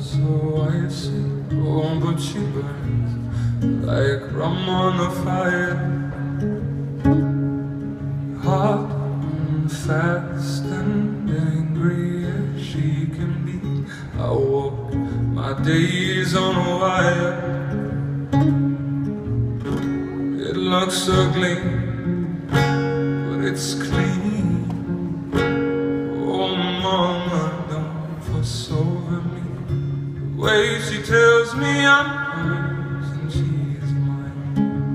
so icy, oh, but she burns like rum on a fire. Hot and fast and angry as she can be, I walk my days on a wire. It looks ugly, but it's clean. Oh, mama, don't fuss over me. The way she tells me I'm hers and she's mine.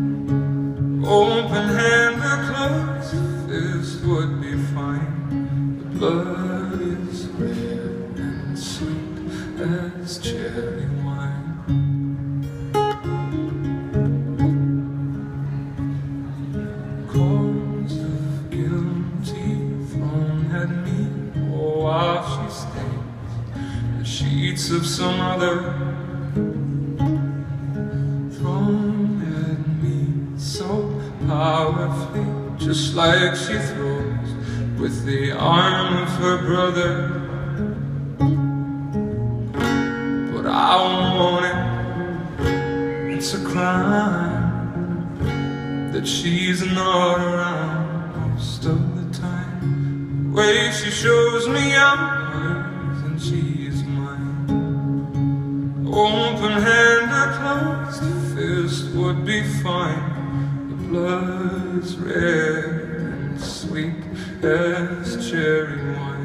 Open hand or closed fist would be fine. The blood is red and sweet as cherry wine. Cords of guilty thrown at me, oh, while she stains the sheets of some other. Thrown at me so powerfully, just like she throws with the arm of her brother. But I want it, it's a crime that she's not around most of the time. The way she shows me I'm hers and she's mine. Open hand or closed fist would be fine. The blood's red and sweet as cherry wine.